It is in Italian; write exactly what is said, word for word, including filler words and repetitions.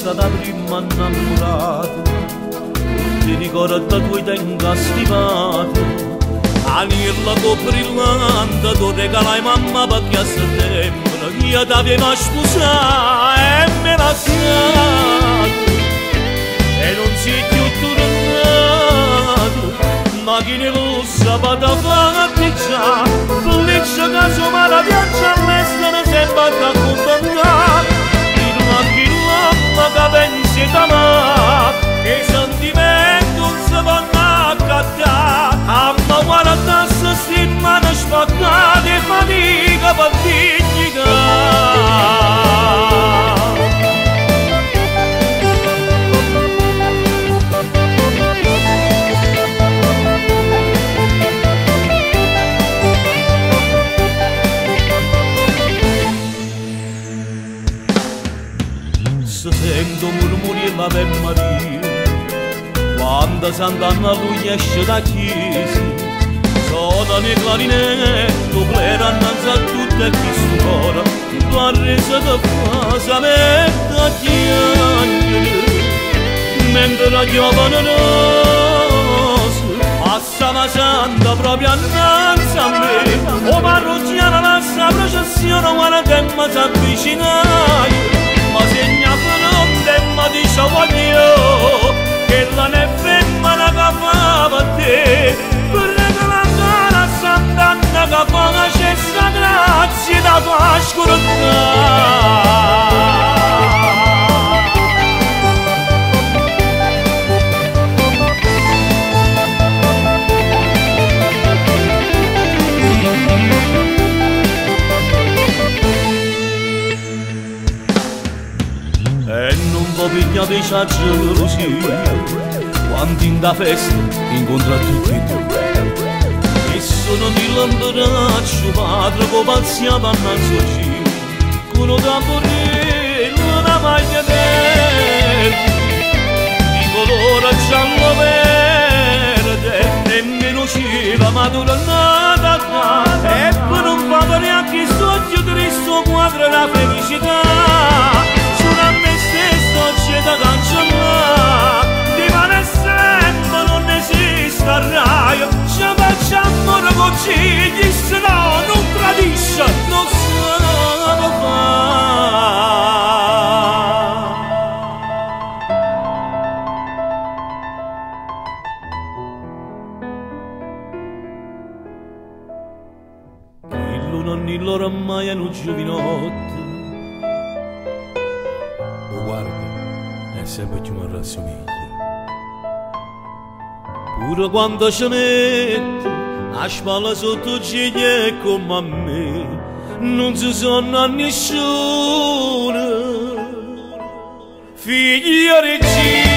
stata prima innamorata, ti ricordo tu tenga stimato. Anilla con brillante, tu regalai mamma perché a settembre io t'avevo sposato e me la sato. E non sei più tornato, ma chi ne lo sabato fatti già, felice caso ma la viaggia all'estero sempre ad accompagnare. Il macchina che pensi da me, che sentimento non si vanno a cattare. A me guarda se si mano spaccate e fatica per dignità. Se sento murmuri e l'Ave Maria quando Sant'Anna lui esce da chiesa, sono nei clarinetto plera annanzi a tutte chi suona la resa da casa metta chiangere mentre la giovane rosa passava Santa proprio annanzi a me. O parrocchiana lascia processione quando tempo si avvicinai, ma segnato non tempo dice voglio che la ne femmina che fa per te, per regalare a Sant'Anna che fa la cessa grazie da tua scurità. E non può pigliare i gelosia quando in da festa incontra tutti e due, e sono di l'imbraccio padre che paziava annanzi a giro con un tamburello una maglia verde di colore giallo verde, nemmeno c'era madurata qua, e per non fare neanche il sogno tristo quadro la felicità. Sono a me stesso c'è da cancellare, rimane sempre non esiste raio, ci facciamo amore con cigli, se no non tradisce, non se ne può fare. Chillo non è loro ormai è un giovinotto, oh guarda, è sempre più mi rassomiglia. Pure quando ci mette a spalla sotto ciglia come a me, non si sonna a nessuno, figlio regina.